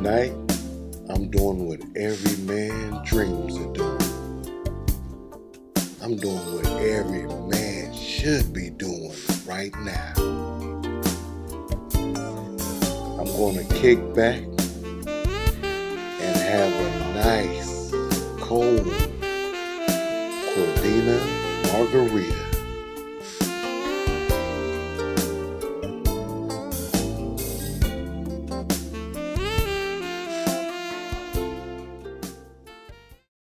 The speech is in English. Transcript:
Tonight, I'm doing what every man dreams of doing. I'm doing what every man should be doing right now. I'm going to kick back,